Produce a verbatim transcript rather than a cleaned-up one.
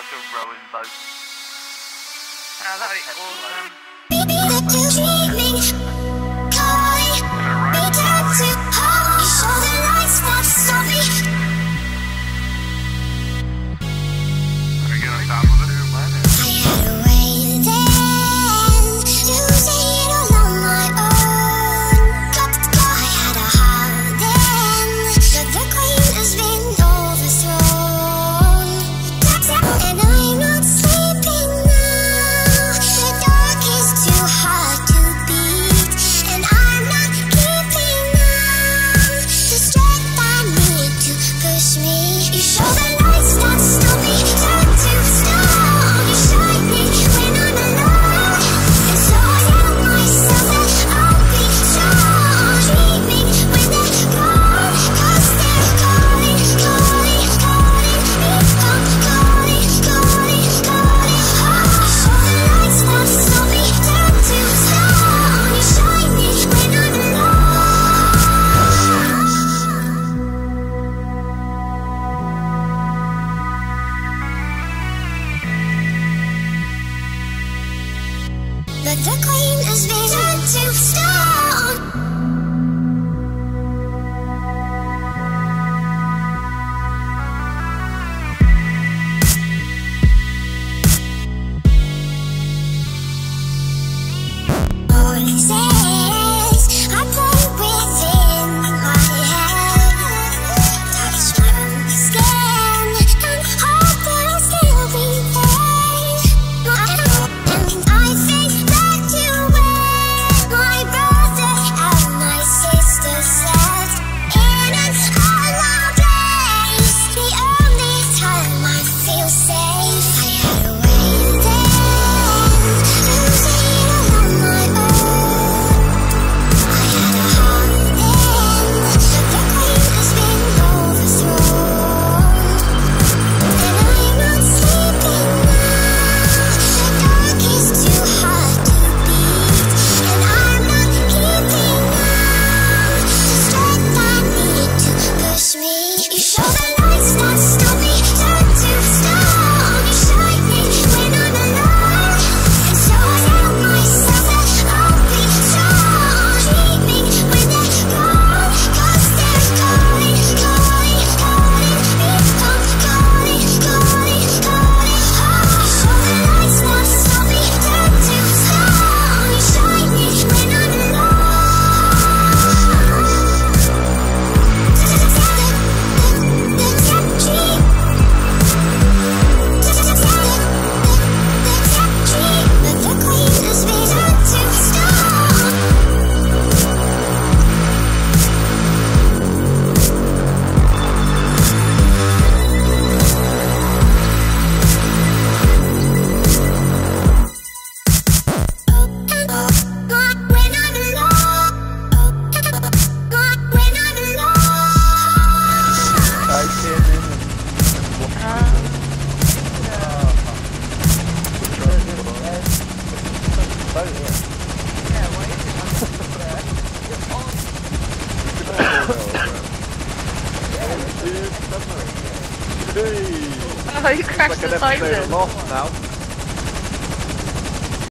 like a rowing boat. Oh, that'd be awesome. Are you gonna stop with it? But the queen has been turned to stone. Voices are playing within my head. Touch my own skin and hope that I'll still be there. And I think back to where my brother and my sister sat in an hollow place. The only time I feel safe. I had a way then, losing it all on my own. I had a heart then, but the queen has been overthrown. And I'm not sleeping now. The dark is too hard to beat, and I'm not keeping now the strength I need to push me. You show the lights that stop me, turn to stone. You shine me when I'm alone, and so I tell myself that I'll be strong. Dreaming when they're gone, 'cause they're calling, calling, calling me. I'm calling, calling, calling. Oh, you show the lights that stop me, turn to stone. You shine me when I'm alone. But the queen has been turned to stone. When I'm alone, when I'm alone. I came in Oh, you crashed like an the episode side of Lost now.